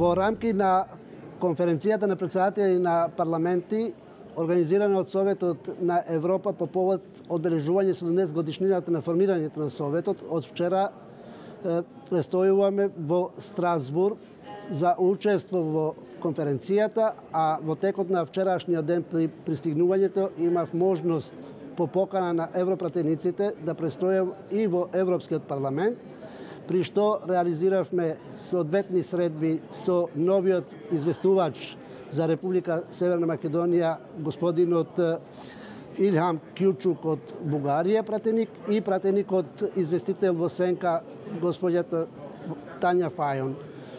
Во рамки на конференцијата на председатели на парламенти, организирана од Советот на Европа по повод одбележување 70 годишнината на формирањето на Советот, од вчера престојуваме во Страсбург за учество во конференцијата, а во текот на вчерашниот ден при пристигнувањето имав можност по покана на европратениците да престојам и во Европскиот парламент, при што реализиравме соодветни средби со новиот известувач за Република Северна Македонија, господинот Илхам Кјучук од Бугарија пратеник и пратеникот известител во Сенка, господјата Тања Фајон.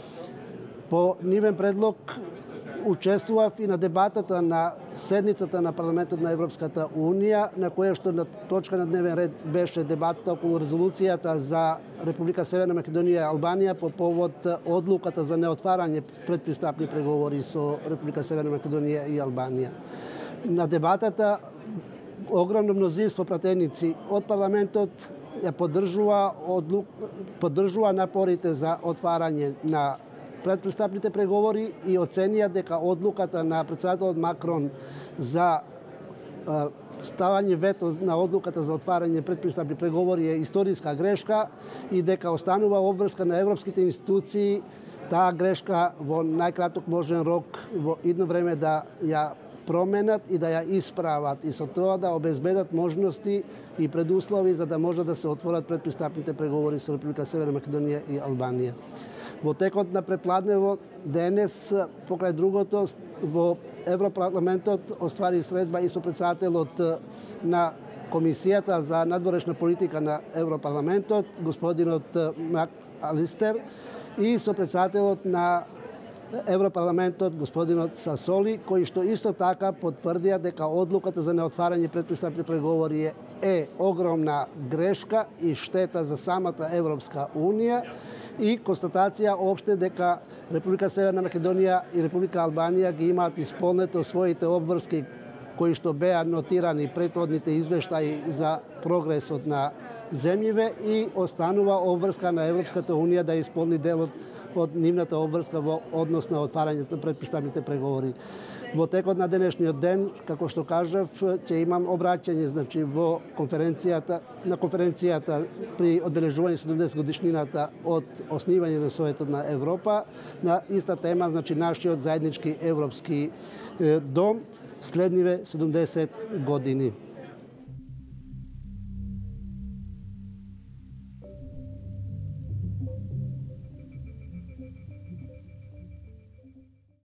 По нивен предлог учествував и на дебатата на седницата на парламентот на Европската Унија, на која што на точка на дневен ред беше дебатата околу резолуцијата за Република Северна Македонија и Албанија по повод одлуката за неотварање предпристапни преговори со Република Северна Македонија и Албанија. На дебатата огромно мнозинство пратеници од парламентот ја поддржува напорите за отварање на предпристапните преговори и оценија дека одлуката на председателот Макрон за ставање вето на одлуката за отварање предпристапни преговори е историска грешка и дека останува обврска на европските институции таа грешка во најкраток можен рок во идно време да ја променат и да ја исправат и со тоа да обезбедат можности и предуслови за да може да се отворат предпристапните преговори со Република Северна Македонија и Албанија. Во текот на препладнево денес, покрај другото, во Европарламентот оствари средба и со председателот на Комисијата за надворешна политика на Европарламентот, господинот Мак Алистер, и со председателот на Европарламентот, господинот Сасоли, кои што исто така потврдија дека одлуката за неотварање предпристапни преговори е огромна грешка и штета за самата Европска Унија, и констатација опште дека Република Северна Македонија и Република Албанија ги имаат исполнето своите обврски кои што беа нотирани претhodните извештаи за прогресот на земјиве и останува обврска на Европската Унија да исполни делот од нивната обврска во однос на отварањето предпристапните преговори. Во текот на денешниот ден, како што кажав, ќе имам обраќање во конференцијата при одбележување 70 годишнината од основање на Советот на Европа на иста тема, нашиот заеднички европски дом следниве 70 години.